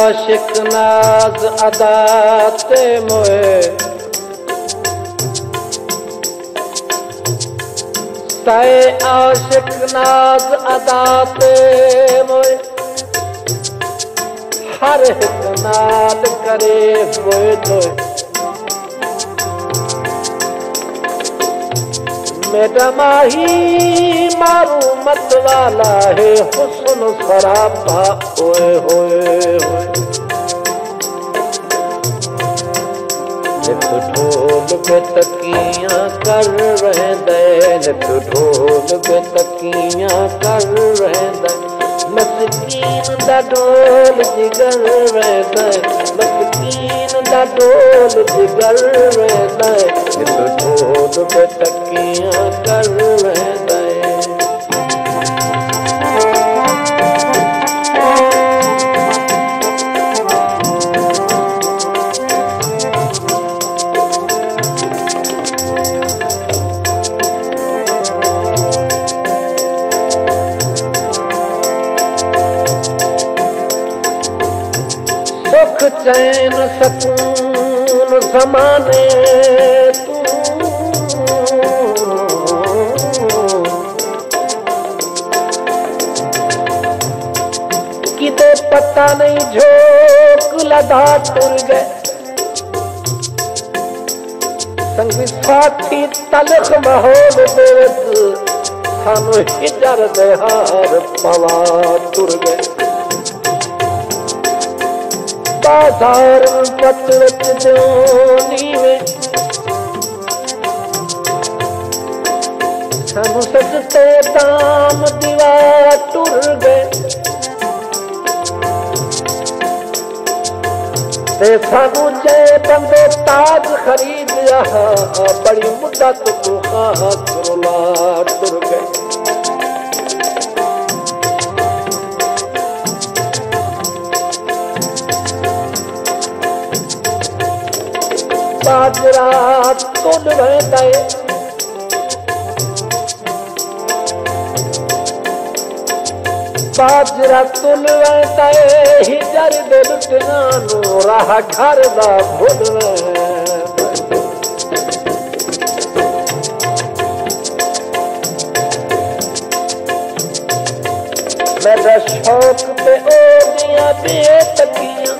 आशिक नाज अदा ते मोए साए आशिक नाज अदा ते मोए हर हिक नाल करे मोए तोए मेरा माही मारू मत वाला है हुस्न सरापा ओए होए होए नित ढोल पे तकियां कर रहे दे नित ढोल पे तकियां कर रहे दे मस्कीन दा ढोल जिगर रहे दे मस्कीन दा ढोल जिगर रहे दे नित ढोल पे तकियां कर रहे दे सुख चैन सकून ज़माने तू किते पता नहीं झोंक लगा तुर गए संगी साथी तलख माहौल देवत सानू हिजर दे हार पवा तुर गए बाजार पतवत जोनी में सानू सजते दाम दीवार टुर गए ते सानू जे बंदे ताज खरीद रहा बड़ी मुद्दत को खातरुला टुर गए बाजरा तुल रहता है बाजरा तुल रहता है हिजर दे लुटना नो राह घर दा भुल मेरा शौक पे ओदियां बेतकियां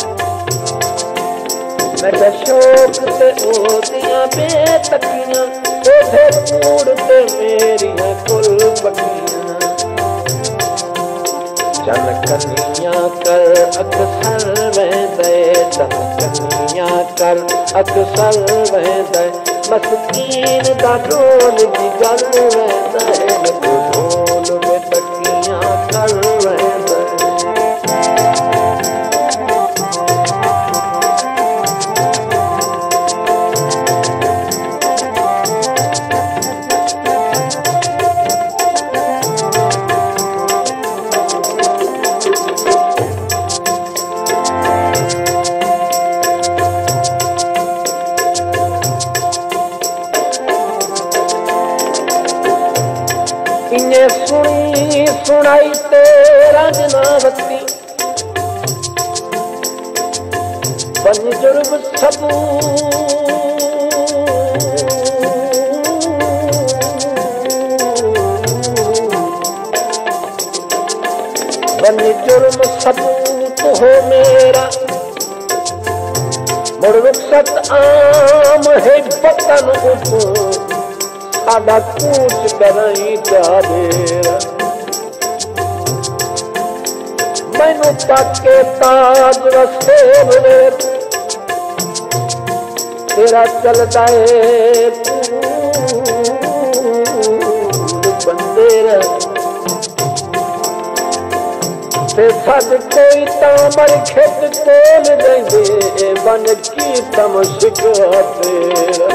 मेरा शौक ते ओदियां बेतकियां ओधे कूड़ ते मेरियां कुल बकियां चन कनियां कर अक्सर वेंदे चन कनियां कर अक्सर वेंदे मस्कीन दा ढोल जी गल वेंदे ढोल बेतकियां कर वेंदे इन्हें सुनी सुनाई तेरा जनावती बन जुर्म सबू बन जुर्म सबूत हो मेरा मुड़ रुखसत आम है बतन उठो साडा कूच कराई चादेरा मैनू ताके ताज रसे तेरा चलता है बंदेरा ते सद कोई तामर खेत कोल देंगे बन की तम शिकवा तेरा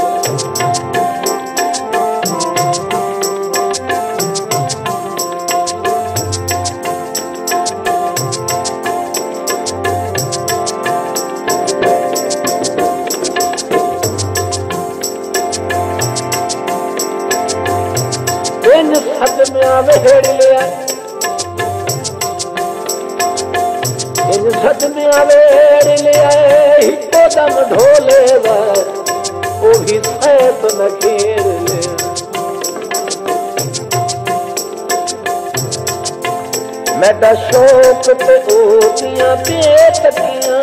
सद में आवे हेड़ लिया इन सद में तकियां वेड़ लिया हिको दम ढोले वो भी सैत न घेर ले। मैडा शौक ते ओदियां बेतकियां,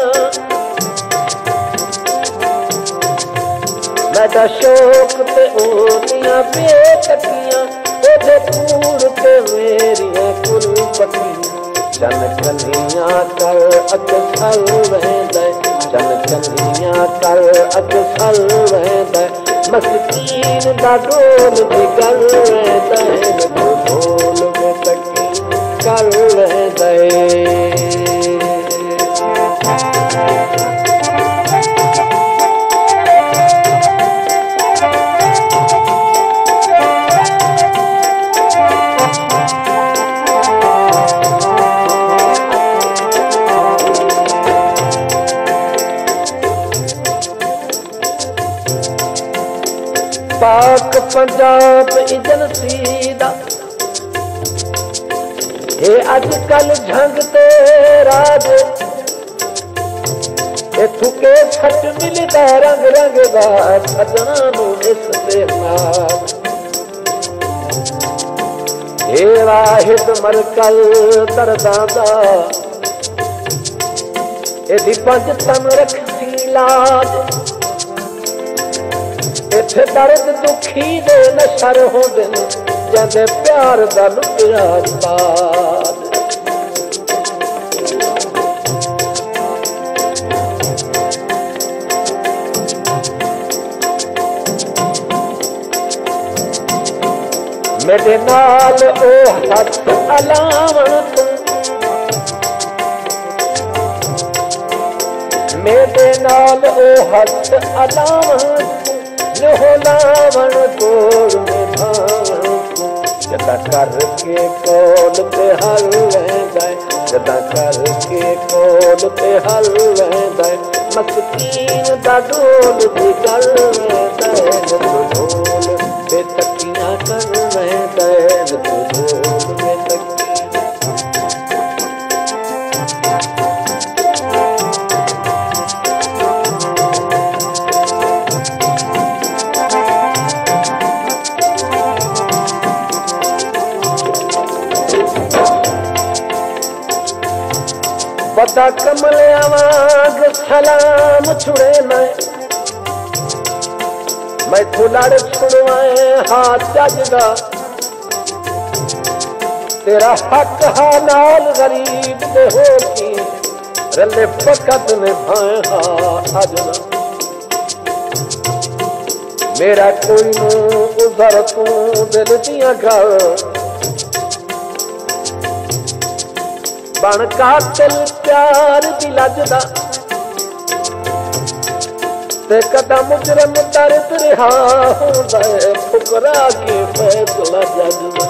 मैडा शौक ते ओदियां बेतकियां, ओदे कूड़ ते मेरियां कुल पकियां। चन कन्हियां कर अक्सर वेंदे, चन कन्हियां कर अक्सर वेंदे, मस्कीन दा ढोल भी कर वेंदे, ढोल में तकी कर वेंदे। पाक पंजाब इजन सीदा हे अजकल झंग ते राज, इथू के छट मिलदा रंग रंग दा सजना नू इस दे नाल। हे वाहिद मरकल दर्दां दा एदी पंज तन रखसी लाज, इथे दर्द दुखी दे नशर होंदे जंदे प्यार दा लुटिया बाद। मेरे नाल ओ हथ अलावण तू, मेरे नाल ओ हथ अलावण लावण तोड़ में भावण तू, जदा करके कौल पे हल वेंदा, जदा करके कौल पे हल वेंदा, मस्कीन दा ढोल भी कर वेंदा, ढोल पे तकियां कर वेंदा, ढोल पे तकियां। बता कमलिया वांग सलाम छुड़े मैं थोलड़ छुड़वाए हाथ जजदा, तेरा हक हालाल गरीब दे हो की रले फकत निभाए हा अजना। मेरा कोई नू उधर तू दिल दिया गल बन कातिल प्यार दी लजदा, ते कदा मुजरम दर्द रिहा होंदा है फुकरा के फैसला जजदा।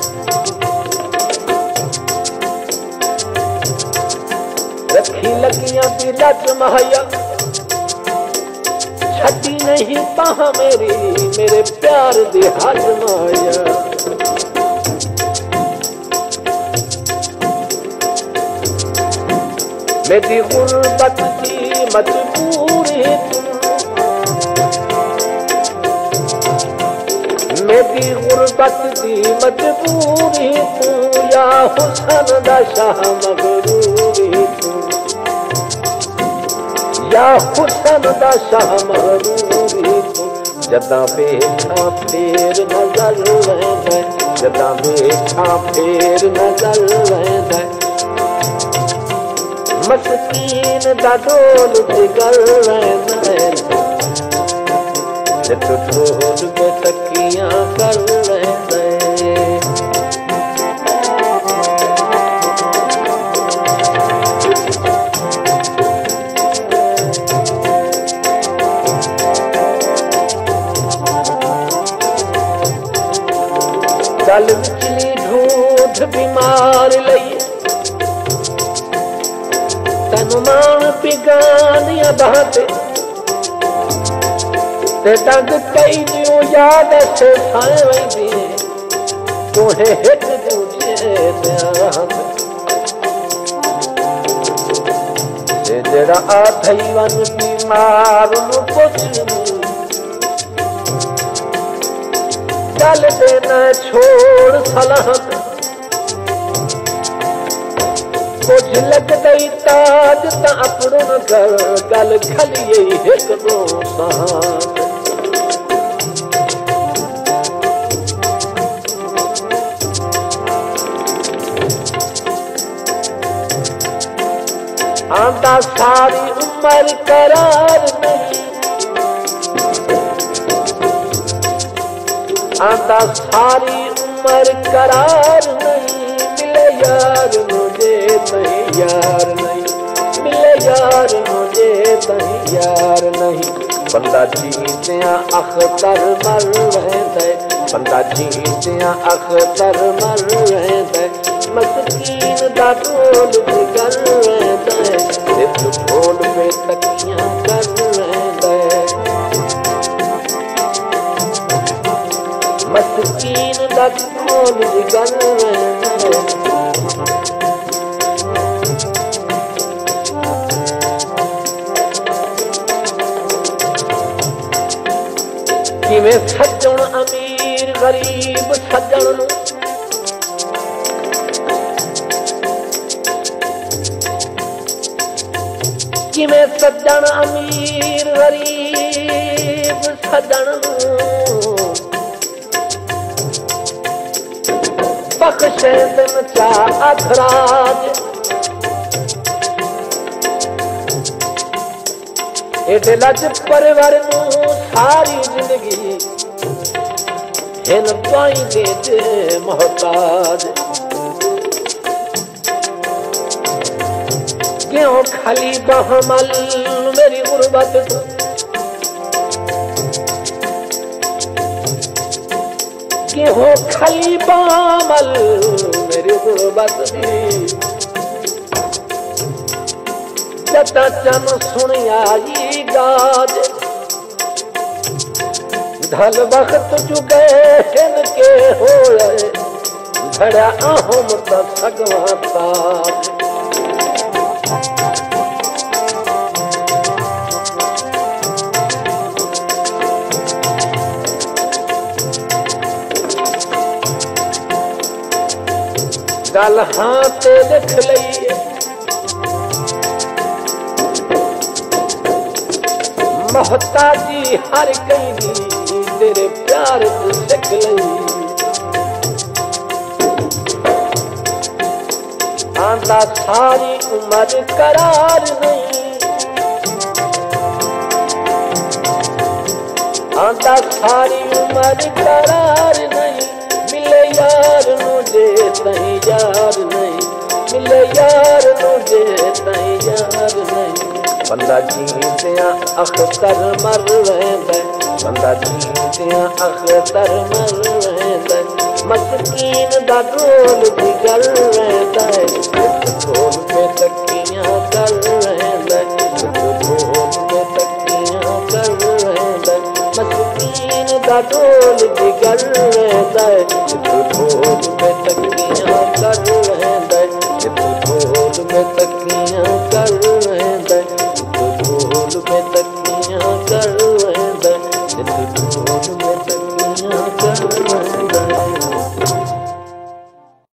रखी लगियां दी लज महया छटी नहीं तां मेरी मेरे प्यार दी हजमाया। मेरी गुर्बत की मजबूरी तू, मेरी गुर्बत की मजबूरी तू, या हुसन दा शाह मगरूरी तू, या हुसन दा शाह मगरूरी तू। जदा बेखा फेर नजर वेंदा, जदा बेखा फेर नजर वेंदा, मस्कीन दा ढोल जिगर वेंदा, जद ढोल पे तकियां कर वेंदा। गल विचली ढूंढ बीमार लई तनु मान पिगानिया बहाते, ते दंद कई दियो याद से खाए वही तोहे हिट दूजे प्यार। जरा आधई वन बीमार नु पुछ गल दे न छोड़ सलाहत कुछ लग गई ताज ता अपनो न कर गल खलिए एक दो साथ आंदा सारी उम्र करार नहीं आंदा सारी उम्र करार नहीं मिले यार मुझे नहीं यार नहीं मिले यार मुझे नहीं यार नहीं बंदा जीतिया अख्तर मर रहंदे बंदा जीतिया अख्तर मर रहंदे मस्कीन दा ढोल बिगड़ रहंदे सिर्फ ढोल पे तकियां कर रहंदे मस्कीन दा ढोल बिगड़ रहंदे किवें सज्जण अमीर गरीब सज्जण नूं किवें सज्जण अमीर गरीब सज्जण नूं बख्शे दिन चा अधराज एडे लज परिवार नूं सारी जिंदगी हिन पाइंदे जे मोहताज क्यों खाली बहमल मेरी गुरबत क्यों खाली बहमल मेरी गुरबत जता चन सुनियाई गाज ढल वक्त चुके इनके होए झड़ा आहम त सगवा ताज गल हाँ ते लिख लईए मोहताजी हर कहीं दी तेरे प्यार को सिख लई आंदा सारी उम्र करार नहीं आंदा सारी उम्र करार नहीं मिले यार मुझे नहीं यार नहीं मिले यार मुझे नहीं यार नहीं बंदा जीतिया अख्तर मर रहंदे बंदा जीतिया अख्तर मर रहंदे मस्कीन दा ढोल बिगड़ रहंदा ढोल पे तकियां कर रहंदा ढोल पे तकियां कर रहंदा मस्कीन दा ढोल बिगड़ रहंदा ढोल पे तकियां कर रहंदा ढोल पे तकियां कर रहंदा ढोल पे तकियां कर